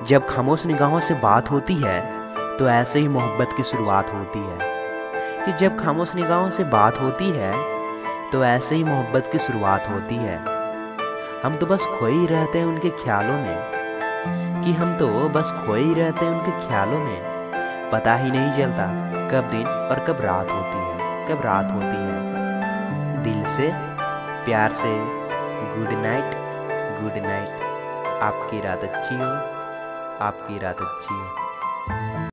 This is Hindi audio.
जब खामोश निगाहों से बात होती है तो ऐसे ही मोहब्बत की शुरुआत होती है। कि जब खामोश निगाहों से बात होती है तो ऐसे ही मोहब्बत की शुरुआत होती है। हम तो बस खोए ही रहते हैं उनके ख्यालों में, कि हम तो बस खोए ही रहते हैं उनके ख्यालों में। पता ही नहीं चलता कब दिन और कब रात होती है, कब रात होती है। दिल से प्यार से गुड नाइट, गुड नाइट। आपकी रात अच्छी हो, आपकी रात अच्छी हो।